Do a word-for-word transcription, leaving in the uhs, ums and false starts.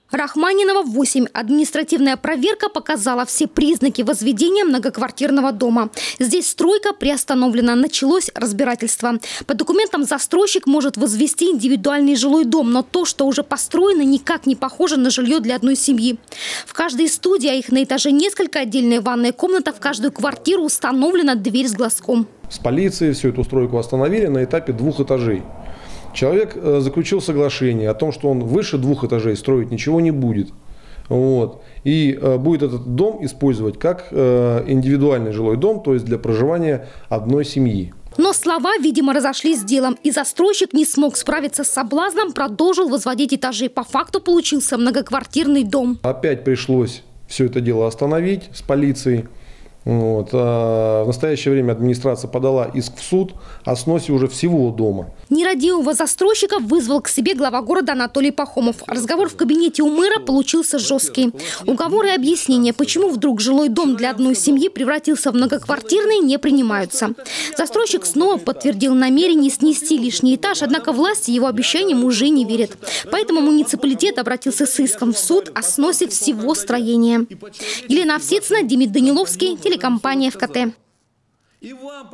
Рахманинова, восемь. Административная проверка показала все признаки возведения многоквартирного дома. Здесь стройка приостановлена. Началось разбирательство. По документам застройщик может возвести индивидуальный жилой дом, но то, что уже построено, никак не похоже на жилье для одной семьи. В каждой студии, а их на этаже несколько, отдельная ванная комната, в каждую квартиру установлена дверь с глазком. С полицией всю эту стройку остановили на этапе двух этажей. Человек заключил соглашение о том, что он выше двух этажей строить ничего не будет. Вот. И будет этот дом использовать как индивидуальный жилой дом, то есть для проживания одной семьи. Но слова, видимо, разошлись с делом. И застройщик не смог справиться с соблазном, продолжил возводить этажи. По факту получился многоквартирный дом. Опять пришлось все это дело остановить с полицией. Вот. А в настоящее время администрация подала иск в суд о сносе уже всего дома. Нерадивого застройщика вызвал к себе глава города Анатолий Пахомов. Разговор в кабинете у мэра получился жесткий. Уговоры и объяснения, почему вдруг жилой дом для одной семьи превратился в многоквартирный, не принимаются. Застройщик снова подтвердил намерение снести лишний этаж, однако власти его обещаниям уже не верят. Поэтому муниципалитет обратился с иском в суд о сносе всего строения. Елена Овсецина, Демид Даниловский, телекомпания ФКТ.